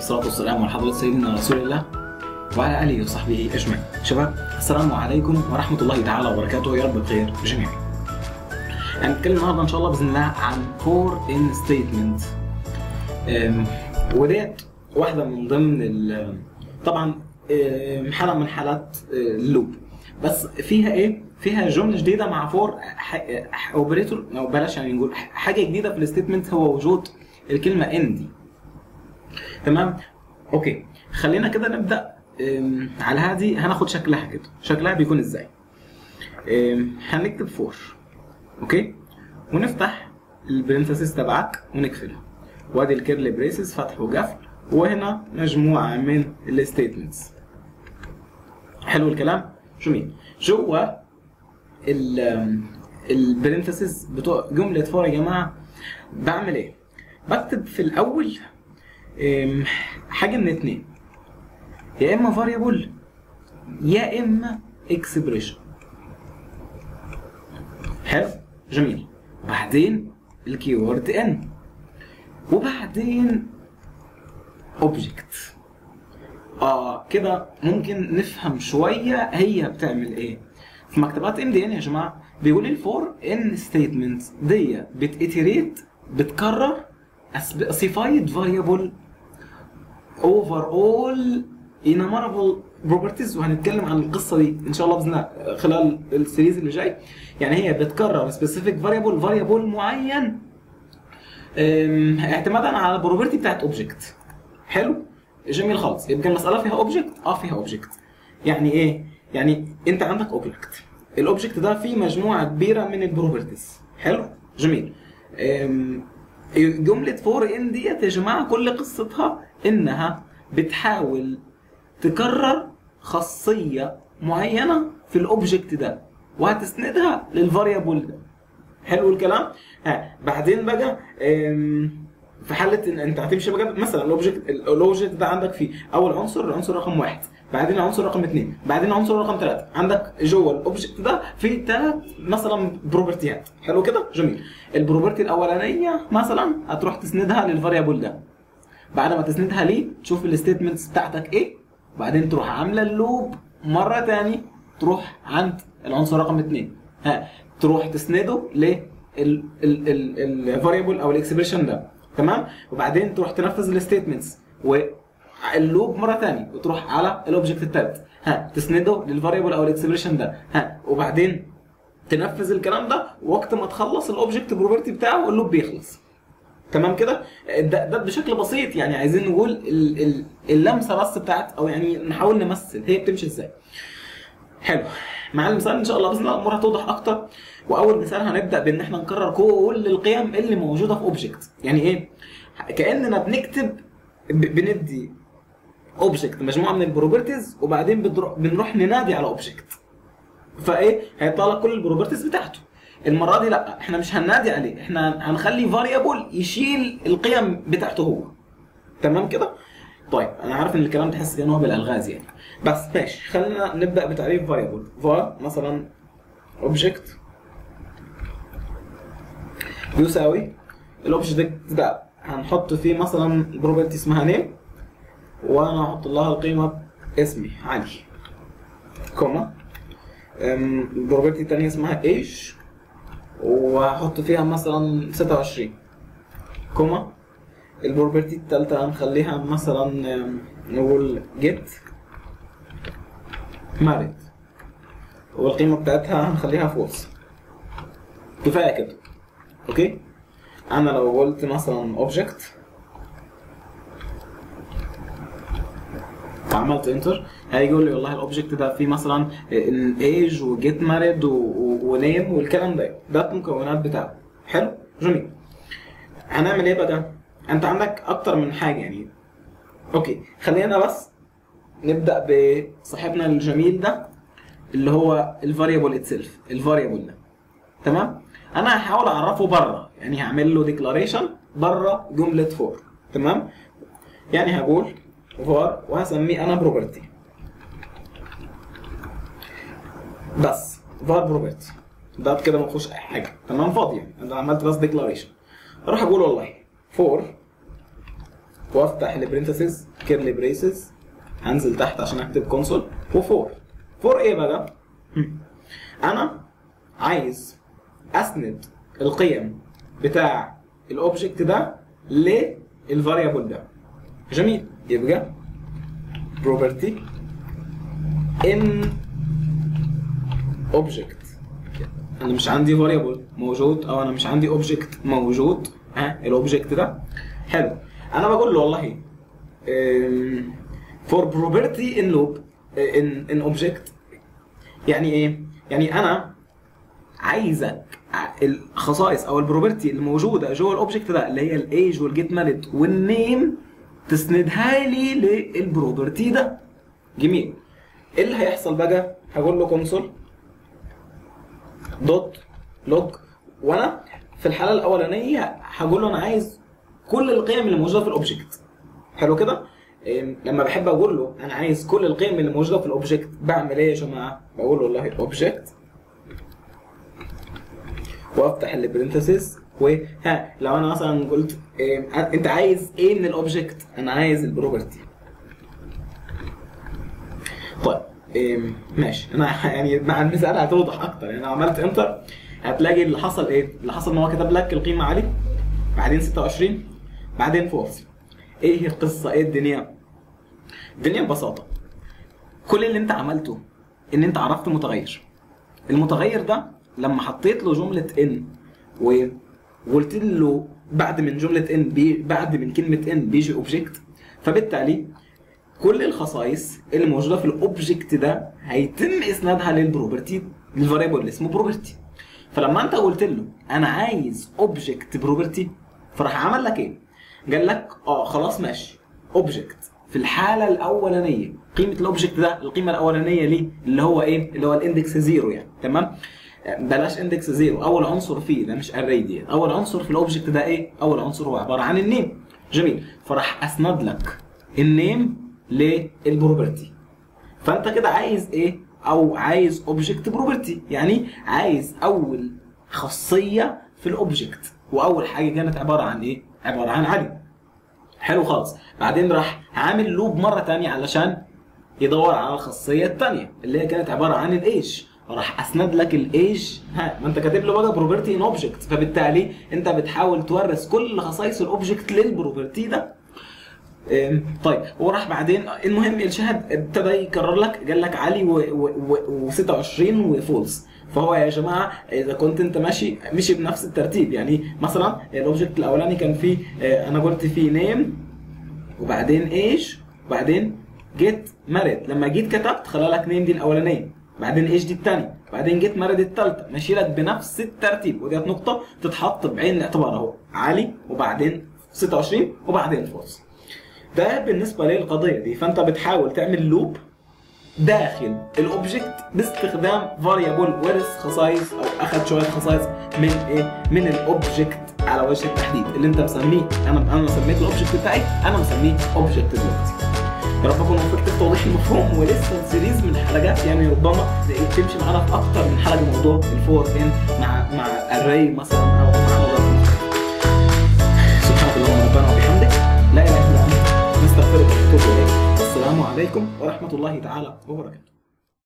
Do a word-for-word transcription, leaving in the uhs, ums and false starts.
والصلاة والسلام على حضرة سيدنا رسول الله وعلى آله وصحبه أجمعين. شباب السلام عليكم ورحمة الله تعالى وبركاته، يا رب بخير جميعا. هنتكلم النهارده إن شاء الله بإذن الله عن فور إن ستيتمنت، وديت واحدة من ضمن طبعا حالة من حالات اللوب، بس فيها إيه؟ فيها جملة جديدة مع فور اوبريتور، أو بلاش يعني نقول حاجة جديدة في الستيتمنت، هو وجود الكلمة إن دي. تمام؟ اوكي، خلينا كده نبدا. على هذه هناخد شكلها كده، شكلها بيكون ازاي؟ هنكتب فور، اوكي، ونفتح البرنتسز تبعك ونقفلها، وادي الكيرلي بريسز فتح وقفل، وهنا مجموعه من الستيتمنتس. حلو الكلام؟ جميل. جوه البرنتسز بتوع جمله فور يا جماعه بعمل ايه؟ بكتب في الاول حاجه من اتنين، يا اما variable يا اما expression. حلو جميل. وبعدين الكيورد ان، وبعدين object. اه كده ممكن نفهم شويه هي بتعمل ايه. في مكتبات ام دي ان يا جماعه بيقول لي الفور ان ستيتمنت دي بتيتريت، بتكرر specified variable overall enumerable properties، وهنتكلم عن القصه دي ان شاء الله باذن الله خلال السيريز اللي جاي. يعني هي بتكرر specific variable variable معين اعتمادا على البروبرتي بتاعت اوبجكت. حلو جميل خالص. يبقى المساله فيها اوبجكت، اه فيها اوبجكت. يعني ايه؟ يعني انت عندك اوبجكت، الاوبجكت ده فيه مجموعه كبيره من البروبرتيز. حلو جميل. جملة فور ان ديت يا جماعة كل قصتها انها بتحاول تكرر خاصية معينة في الاوبجكت ده وهتسندها للفاريبل ده. حلو الكلام؟ ها بعدين بقى في حالة ان انت هتمشي بقى مثلا الاوبجكت الاوبجكت ده عندك فيه اول عنصر العنصر رقم واحد، بعدين عنصر رقم اثنين، بعدين عنصر رقم ثلاثة، عندك جوه الاوبجكت ده في ثلاث مثلا بروبرتيات. حلو كده؟ جميل. البروبرتي الاولانيه مثلا هتروح تسندها للفاريبل ده، بعد ما تسندها ليه تشوف الستيتمنتس بتاعتك ايه، وبعدين تروح عامله اللوب مره ثاني تروح عند العنصر رقم اثنين، ها تروح تسنده للفاريبل او الاكسبريشن ده. تمام؟ وبعدين تروح تنفذ الستيتمنتس واللوب مره ثانيه وتروح على الاوبجكت الثالث، ها تسنده للفاريبل او الاكسبريشن ده، ها وبعدين تنفذ الكلام ده، وقت ما تخلص الاوبجكت بروبرتي بتاعه اللوب بيخلص. تمام كده؟ ده, ده بشكل بسيط. يعني عايزين نقول اللمسه بس بتاعت، او يعني نحاول نمثل هي بتمشي ازاي. حلو. مع المثال ان شاء الله باذن الله الامور هتوضح اكتر. واول مثال هنبدا بان احنا نكرر كل القيم اللي موجوده في اوبجكت. يعني ايه؟ كاننا بنكتب بندي اوبجكت مجموعه من البروبرتيز، وبعدين بنروح ننادي على اوبجكت، فايه هيطلع كل البروبرتيز بتاعته. المره دي لا، احنا مش هننادي عليه، احنا هنخلي فاريبل يشيل القيم بتاعته هو. تمام كده؟ طيب انا عارف ان الكلام تحس ان هو بالالغاز يعني، بس ماشي. خلينا نبدا بتعريف فاريبل. فار مثلا اوبجكت بيساوي الاوبجكت ده هنحط فيه مثلا البروبرتي اسمها نيم، وانا هحط لها القيمه اسمي علي، كوما البروبرتي الثانيه اسمها ايش، وهحط فيها مثلا ستة وعشرين، كوما البروبرتي الثالثه هنخليها مثلا نقول جيت ماريد، والقيمه بتاعتها هنخليها فولس. كفايه كده. اوكي؟ انا لو قلت مثلا اوبجكت وعملت انتر هيقول لي والله الاوبجكت ده فيه مثلا الايج وجيت ماريد ونيم والكلام ده، ده المكونات بتاعه. حلو جميل. هنعمل ايه بقى؟ انت عندك اكتر من حاجه يعني. اوكي خلينا بس نبدا بصاحبنا الجميل ده اللي هو الفاريبل اتسيلف، الفاريبل ده. تمام؟ انا هحاول اعرفه بره، يعني هعمل له ديكلاريشن بره جمله فور. تمام؟ يعني هقول فار وهسميه انا بروبرتي، بس فار بروبرتي ده كده ما فيهوش اي حاجه. تمام؟ فاضي يعني، انا عملت بس ديكلاريشن. اروح اقول والله فور وافتح البرنتسز كيرلي بريسز، هنزل تحت عشان اكتب كونسول، وفور. فور ايه بقى؟ انا عايز اسند القيم بتاع الاوبجكت ده للفاريبل ده. جميل. يبقى property in object. انا مش عندي فاريبل موجود او انا مش عندي اوبجكت موجود، ها الاوبجكت ده حلو. انا بقول له والله for property in loop in in object. يعني ايه؟ يعني انا عايزك الخصائص او البروبرتي الموجوده جوه الاوبجكت ده اللي هي الايج والجيت مارد والنيم تسندها لي للبروبرتي ده. جميل. ايه اللي هيحصل بقى؟ هقول له كونسول دوت لوج، وانا في الحاله الاولانيه هقول له انا عايز كل القيم اللي موجوده في الاوبجكت. حلو كده؟ إيه لما بحب اقول له انا عايز كل القيم اللي موجوده في الاوبجكت بعمل ايه يا جماعه؟ بقول له والله اوبجكت وافتح البرنتسز، وها لو انا مثلا قلت إيه انت عايز ايه من الاوبجكت؟ انا عايز البروبرتي. طيب إيه ماشي، انا يعني مع المثال هتوضح اكتر. يعني انا عملت انتر هتلاقي اللي حصل ايه؟ اللي حصل ان هو كتب لك القيمه علي، بعدين ستة وعشرين، بعدين فولس. ايه القصه؟ ايه الدنيا؟ الدنيا ببساطه كل اللي انت عملته ان انت عرفت متغير. المتغير ده لما حطيت له جمله ان وقلت له بعد من جمله ان بي بعد من كلمه ان بيجي اوبجكت، فبالتالي كل الخصائص اللي موجوده في الاوبجكت ده هيتم اسنادها للبروبرتي، للفاريبل اللي اسمه بروبرتي. فلما انت قلت له انا عايز اوبجكت بروبرتي، فراح عمل لك ايه؟ قال لك اه خلاص ماشي، اوبجكت في الحاله الاولانيه قيمه الاوبجكت ده القيمه الاولانيه ليه اللي هو ايه؟ اللي هو الاندكس زيرو يعني. تمام؟ بلاش اندكس زيرو، اول عنصر فيه ده مش اري دي، اول عنصر في الاوبجكت ده ايه؟ اول عنصر هو عباره عن النيم. جميل. فراح اسند لك النيم للبروبرتي. فانت كده عايز ايه؟ او عايز اوبجكت بروبرتي، يعني عايز اول خاصيه في الاوبجكت، واول حاجه كانت عباره عن ايه؟ عباره عن علي. حلو خالص. بعدين راح عامل لوب مره ثانيه علشان يدور على الخاصيه الثانيه اللي هي كانت عباره عن الايج، راح اسند لك الايج. ها ما انت كاتب له بقى بروبرتي ان اوبجكت، فبالتالي انت بتحاول تورث كل خصائص الاوبجكت للبروبرتي ده. طيب وراح بعدين المهم الشاهد ابتدى يكرر لك، قال لك علي و26 وفولس. فهو يا جماعه اذا كنت انت ماشي مشي بنفس الترتيب، يعني مثلا الاوبجكت الاولاني كان فيه انا قلت فيه نيم وبعدين ايج وبعدين جيت مارد، لما جيت كتبت خلى لك نيم دي الاولانيه، بعدين ايج دي الثانيه، بعدين جيت مارد الثالثه، ماشي لك بنفس الترتيب. وديت نقطه تتحط بعين الاعتبار اهو، علي وبعدين ستة وعشرين وبعدين فولس. ده بالنسبه للقضيه دي. فانت بتحاول تعمل لوب داخل الاوبجكت باستخدام فاريبل ورث خصائص او اخذ شويه خصائص من ايه؟ من الاوبجكت على وجه التحديد اللي انت مسميه. انا انا سميت الاوبجكت بتاعي انا مسميه اوبجكت دلوقتي. يا رب اكون وفقت في توضيح المفهوم. ولسه سيريز من الحلقات يعني ربما تمشي معانا في اكتر من حلقه موضوع الفور ان مع مع اري مثلا او مع مضاف. سبحانك اللهم ربنا وبحمدك لا اله الا انت نستغفرك ونتوب اليك. السلام عليكم ورحمه الله تعالى وبركاته.